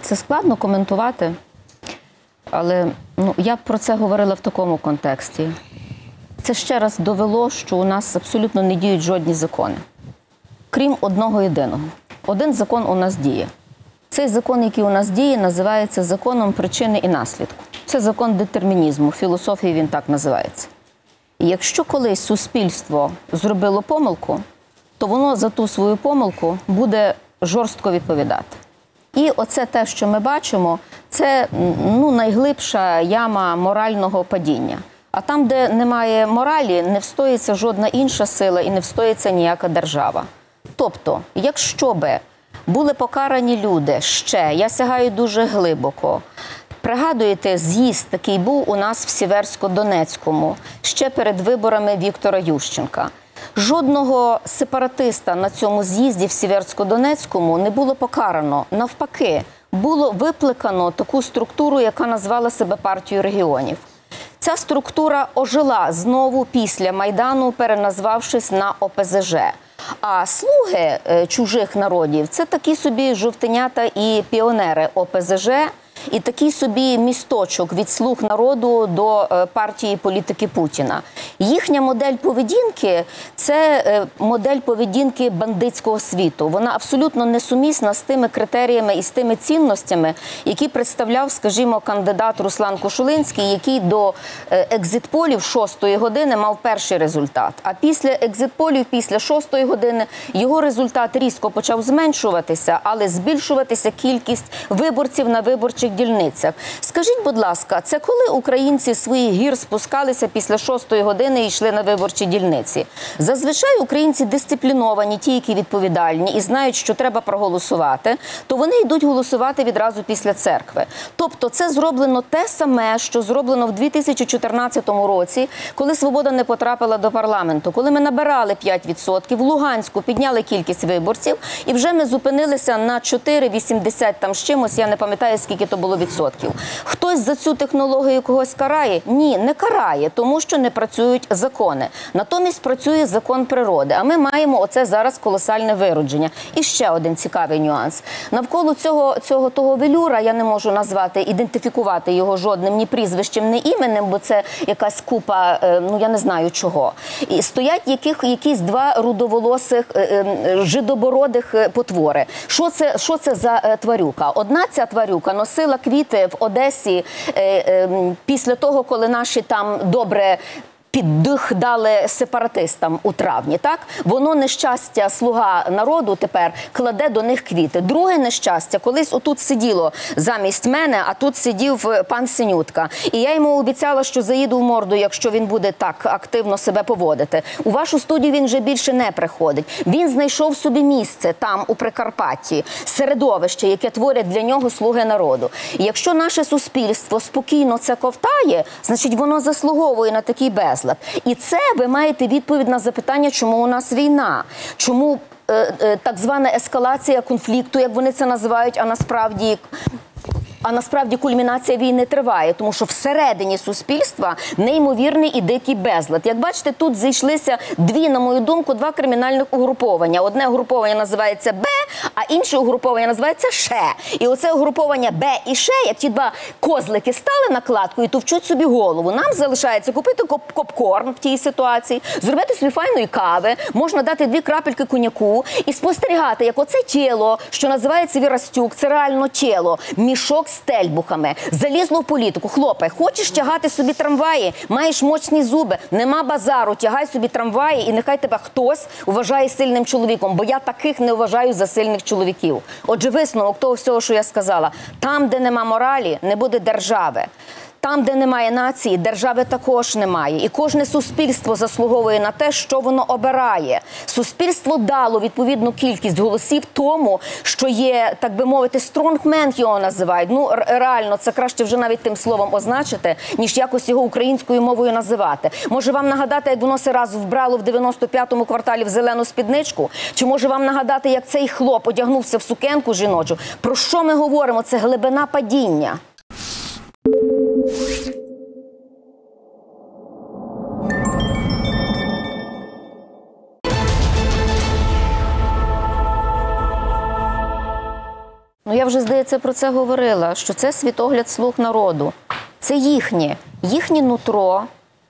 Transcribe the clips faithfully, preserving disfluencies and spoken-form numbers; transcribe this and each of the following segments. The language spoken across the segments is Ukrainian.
це складно коментувати, але ну, я б про це говорила в такому контексті. Це ще раз довело, що у нас абсолютно не діють жодні закони. Крім одного єдиного. Один закон у нас діє. Цей закон, який у нас діє, називається законом причини і наслідку. Це закон детермінізму, в філософії він так називається. І якщо колись суспільство зробило помилку, то воно за ту свою помилку буде жорстко відповідати. І оце те, що ми бачимо, це ну, найглибша яма морального падіння. А там, де немає моралі, не встоїться жодна інша сила і не встоїться ніяка держава. Тобто, якщо би були покарані люди ще, я сягаю дуже глибоко, пригадуєте, з'їзд такий був у нас в Сіверсько-Донецькому, ще перед виборами Віктора Ющенка. Жодного сепаратиста на цьому з'їзді в Сіверсько-Донецькому не було покарано. Навпаки, було викликано таку структуру, яка назвала себе партією регіонів. Ця структура ожила знову після Майдану, переназвавшись на О Пе Зе Же. А слуги е, чужих народів – це такі собі жовтенята і піонери О Пе Зе Же, і такий собі місточок від слуг народу до е, партії політики Путіна. Їхня модель поведінки – це е, модель поведінки бандитського світу. Вона абсолютно несумісна з тими критеріями і з тими цінностями, які представляв, скажімо, кандидат Руслан Кошулинський, який до е, екзитполів шостої години мав перший результат. А після екзитполів, після шостої години, його результат різко почав зменшуватися, але збільшуватися кількість виборців на виборчих дільницях. Скажіть, будь ласка, це коли українці з своїх гір спускалися після шостої години і йшли на виборчі дільниці? Зазвичай українці дисципліновані, ті, які відповідальні і знають, що треба проголосувати, то вони йдуть голосувати відразу після церкви. Тобто це зроблено те саме, що зроблено в дві тисячі чотирнадцятому році, коли «Свобода» не потрапила до парламенту, коли ми набирали п'ять відсотків, в Луганську підняли кількість виборців, і вже ми зупинилися на чотири вісімдесят там з чимось, я не пам'ятаю, скільки то було відсотків. Хтось за цю технологію когось карає? Ні, не карає, тому що не працюють закони. Натомість працює закон природи, а ми маємо оце зараз колосальне виродження. І ще один цікавий нюанс. Навколо цього, цього того велюра, я не можу назвати, ідентифікувати його жодним ні прізвищем, ні іменем, бо це якась купа, ну я не знаю чого. І стоять яких, якісь два рудоволосих, жидобородих потвори. Що це, що це за тварюка? Одна ця тварюка носила квіти в Одесі е, е, після того, коли наші там добре піддих дали сепаратистам у травні, так? Воно, нещастя, слуга народу тепер кладе до них квіти. Друге нещастя, колись отут сиділо замість мене, а тут сидів пан Синютка. І я йому обіцяла, що заїду в морду, якщо він буде так активно себе поводити. У вашу студію він вже більше не приходить. Він знайшов собі місце там, у Прикарпатті, середовище, яке творять для нього слуги народу. І якщо наше суспільство спокійно це ковтає, значить воно заслуговує на такий безлад. І це ви маєте відповідь на запитання, чому у нас війна, чому е, е, так звана ескалація конфлікту, як вони це називають, а насправді... А насправді кульмінація війни триває, тому що всередині суспільства неймовірний і дикий безлад. Як бачите, тут зійшлися дві, на мою думку, два кримінальних угруповання. Одне угруповання називається Б, а інше угруповання називається Ш. І оце угруповання Б і Ш, як ті два козлики стали накладкою, то вчуть собі голову. Нам залишається купити коп попкорн в тій ситуації, зробити собі файної кави, можна дати дві крапельки коньяку і спостерігати, як оце тіло, що називається Вірастюк, це реально тіло, мішок з тельбухами, залізло в політику. Хлопе, хочеш тягати собі трамваї, маєш мощні зуби, нема базару, тягай собі трамваї і нехай тебе хтось вважає сильним чоловіком, бо я таких не вважаю за сильних чоловіків. Отже, висновок того всього, що я сказала, там, де нема моралі, не буде держави. Там, де немає нації, держави також немає. І кожне суспільство заслуговує на те, що воно обирає. Суспільство дало відповідну кількість голосів тому, що є, так би мовити, стронгмен його називають. Ну, реально, це краще вже навіть тим словом означити, ніж якось його українською мовою називати. Може вам нагадати, як воно се раз вбрало в дев'яносто п'ятому кварталі в зелену спідничку? Чи може вам нагадати, як цей хлоп одягнувся в сукенку жіночу? Про що ми говоримо? Це глибина падіння. Ну, я вже, здається, про це говорила, що це світогляд «Слуг народу». Це їхнє, їхнє нутро,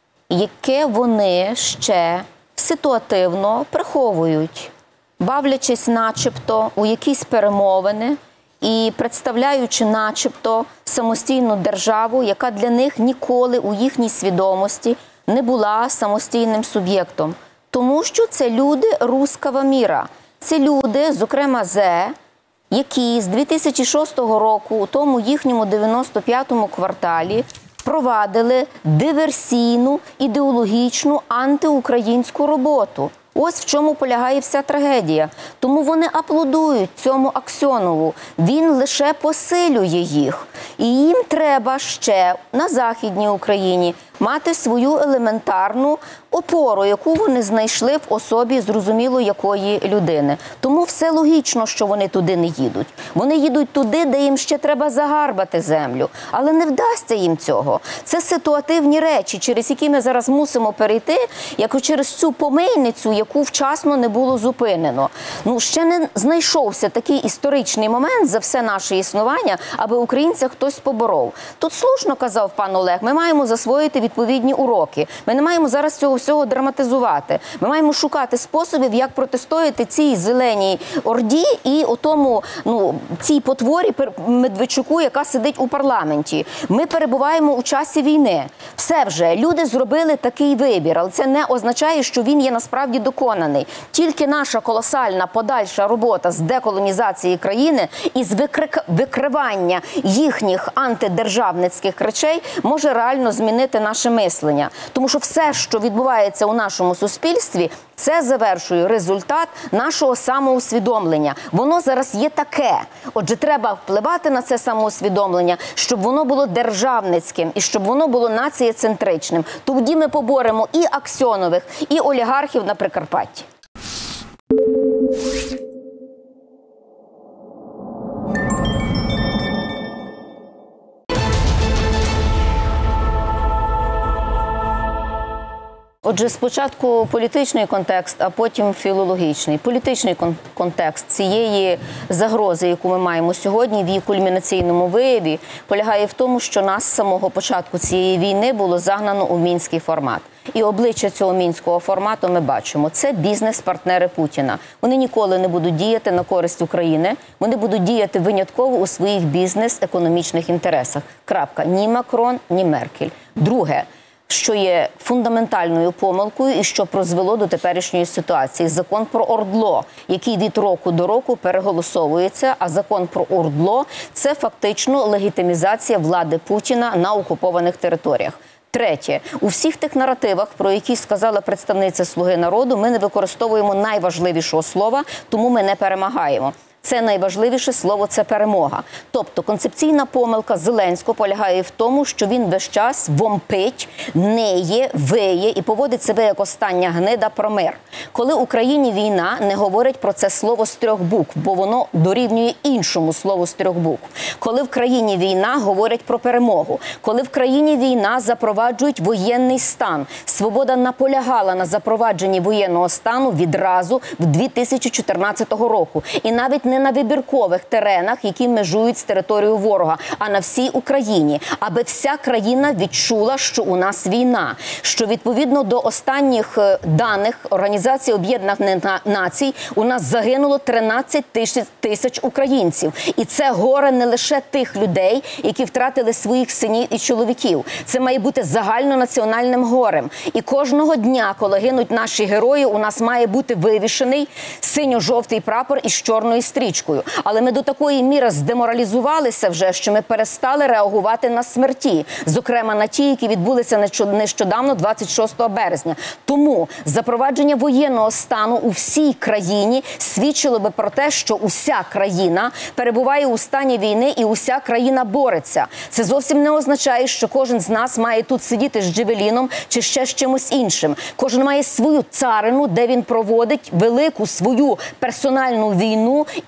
яке вони ще ситуативно приховують, бавлячись начебто у якісь перемовини і представляючи начебто самостійну державу, яка для них ніколи у їхній свідомості не була самостійним суб'єктом. Тому що це люди руского міра. Це люди, зокрема зе, які з дві тисячі шостого року у тому їхньому дев'яносто п'ятому кварталі провадили диверсійну, ідеологічну, антиукраїнську роботу. Ось в чому полягає вся трагедія. Тому вони аплодують цьому Аксьонову. Він лише посилює їх. І їм треба ще на Західній Україні мати свою елементарну опору, яку вони знайшли в особі зрозуміло якої людини. Тому все логічно, що вони туди не їдуть. Вони їдуть туди, де їм ще треба загарбати землю. Але не вдасться їм цього. Це ситуативні речі, через які ми зараз мусимо перейти, як через цю помийницю, яку вчасно не було зупинено. Ну, ще не знайшовся такий історичний момент за все наше існування, аби українця хтось поборов. Тут слушно казав пан Олег, ми маємо засвоїти відповідні уроки. Ми не маємо зараз цього всього драматизувати. Ми маємо шукати способів, як протистояти цій зеленій орді і отому, ну, цій потворі Медведчуку, яка сидить у парламенті. Ми перебуваємо у часі війни. Все вже, люди зробили такий вибір, але це не означає, що він є насправді доконаний. Тільки наша колосальна подальша робота з деколонізації країни і з викривання їхніх антидержавницьких речей може реально змінити наше мислення. Тому що все, що відбувається у нашому суспільстві, це, завершує, результат нашого самоусвідомлення. Воно зараз є таке. Отже, треба впливати на це самоусвідомлення, щоб воно було державницьким і щоб воно було націєцентричним. Тоді ми поборемо і Аксьонових, і олігархів на Прикарпатті. Отже, спочатку політичний контекст, а потім філологічний. Політичний кон контекст цієї загрози, яку ми маємо сьогодні, в її кульмінаційному вияві, полягає в тому, що нас з самого початку цієї війни було загнано у мінський формат. І обличчя цього мінського формату ми бачимо. Це бізнес-партнери Путіна. Вони ніколи не будуть діяти на користь України, вони будуть діяти винятково у своїх бізнес-економічних інтересах. Крапка. Ні Макрон, ні Меркель. Друге, що є фундаментальною помилкою і що призвело до теперішньої ситуації. Закон про ОРДЛО, який від року до року переголосовується, а закон про ОРДЛО – це фактично легітимізація влади Путіна на окупованих територіях. Третє. У всіх тих наративах, про які сказала представниця «Слуги народу», ми не використовуємо найважливішого слова, тому ми не перемагаємо. Це найважливіше слово – це перемога. Тобто концепційна помилка Зеленського полягає в тому, що він весь час вомпить, неє, виє і поводить себе як остання гнида про мир. Коли в Україні війна, не говорять про це слово з трьох букв, бо воно дорівнює іншому слову з трьох букв. Коли в країні війна, говорять про перемогу. Коли в країні війна, запроваджують воєнний стан. Свобода наполягала на запровадженні воєнного стану відразу в дві тисячі чотирнадцятого року. І навіть не на вибіркових теренах, які межують з територією ворога, а на всій Україні, аби вся країна відчула, що у нас війна, що відповідно до останніх даних Організації Об'єднаних Націй у нас загинуло тринадцять тисяч українців. І це горе не лише тих людей, які втратили своїх синів і чоловіків. Це має бути загальнонаціональним горем. І кожного дня, коли гинуть наші герої, у нас має бути вивішений синьо-жовтий прапор із чорною стрічкою. Але ми до такої міри здеморалізувалися вже, що ми перестали реагувати на смерті. Зокрема, на ті, які відбулися нещодавно, двадцять шостого березня. Тому запровадження воєнного стану у всій країні свідчило би про те, що уся країна перебуває у стані війни і уся країна бореться. Це зовсім не означає, що кожен з нас має тут сидіти з джевеліном чи ще з чимось іншим. Кожен має свою царину, де він проводить велику свою персональну війну із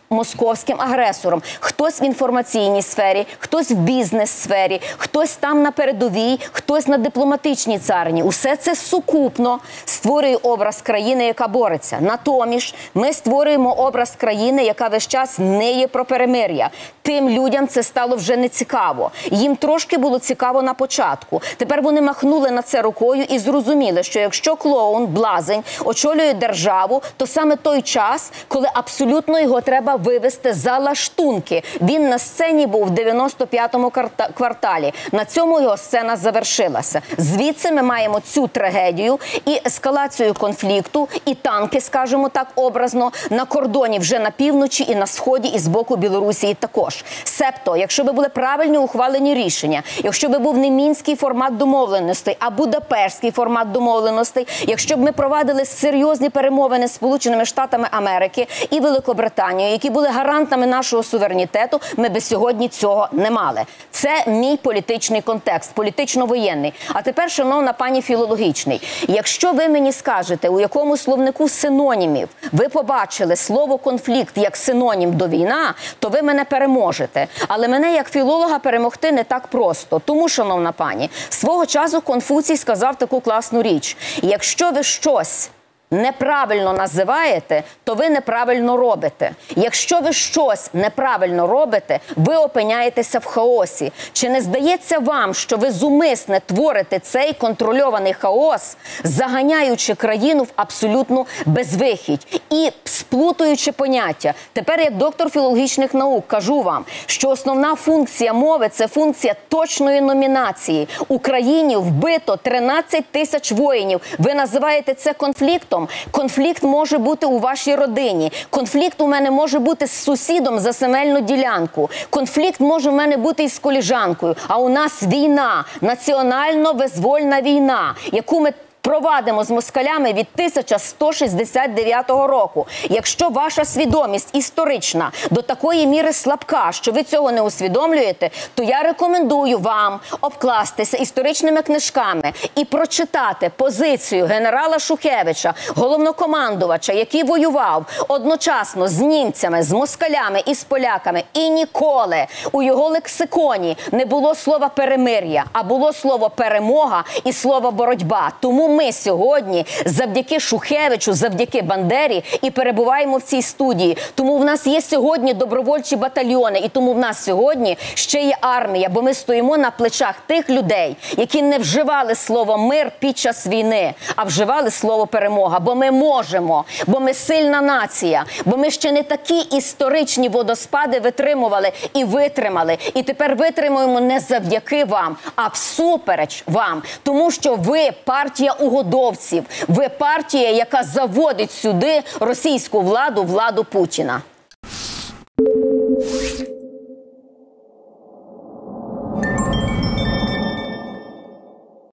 московським агресором. Хтось в інформаційній сфері, хтось в бізнес-сфері, хтось там на передовій, хтось на дипломатичній царині. Усе це сукупно створює образ країни, яка бореться. Натомість ми створюємо образ країни, яка весь час ниє про перемир'я. Тим людям це стало вже не цікаво. Їм трошки було цікаво на початку. Тепер вони махнули на це рукою і зрозуміли, що якщо клоун, блазень, очолює державу, то саме той час, коли абсолютно його треба вивести за лаштунки. Він на сцені був в дев'яносто п'ятому кварталі. На цьому його сцена завершилася. Звідси ми маємо цю трагедію і ескалацію конфлікту, і танки, скажімо так образно, на кордоні вже на півночі і на сході, і з боку Білорусі також. Себто, якщо би були правильні ухвалені рішення, якщо би був не мінський формат домовленостей, а будапештський формат домовленостей, якщо б ми провадили серйозні перемовини з Сполученими Штатами Америки і Великобританією, які були гарантами нашого суверенітету, ми би сьогодні цього не мали. Це мій політичний контекст, політично-воєнний. А тепер, шановна пані філологічний, якщо ви мені скажете, у якому словнику синонімів ви побачили слово «конфлікт» як синонім до «війна», то ви мене переможете. Але мене як філолога перемогти не так просто. Тому, шановна пані, свого часу Конфуцій сказав таку класну річ. Якщо ви щось неправильно називаєте, то ви неправильно робите. Якщо ви щось неправильно робите, ви опиняєтеся в хаосі. Чи не здається вам, що ви зумисне творите цей контрольований хаос, заганяючи країну в абсолютну безвихідь і сплутуючи поняття? Тепер, як доктор філологічних наук, кажу вам, що основна функція мови – це функція точної номінації. Україні вбито тринадцять тисяч воїнів. Ви називаєте це конфліктом? Конфлікт може бути у вашій родині. Конфлікт у мене може бути з сусідом за земельну ділянку. Конфлікт може у мене бути із колежанкою. А у нас війна, національно-визвольна війна, яку ми провадимо з москалями від тисяча сто шістдесят дев'ятого року. Якщо ваша свідомість історична до такої міри слабка, що ви цього не усвідомлюєте, то я рекомендую вам обкластися історичними книжками і прочитати позицію генерала Шухевича, головнокомандувача, який воював одночасно з німцями, з москалями і з поляками. І ніколи у його лексиконі не було слова «перемир'я», а було слово «перемога» і слово «боротьба». Тому ми сьогодні завдяки Шухевичу, завдяки Бандері і перебуваємо в цій студії. Тому в нас є сьогодні добровольчі батальйони, і тому в нас сьогодні ще є армія, бо ми стоїмо на плечах тих людей, які не вживали слово «мир» під час війни, а вживали слово «перемога». Бо ми можемо, бо ми сильна нація, бо ми ще не такі історичні водоспади витримували і витримали. І тепер витримуємо не завдяки вам, а всупереч вам. Тому що ви партія угодовців, ви партія, яка заводить сюди російську владу, владу Путіна.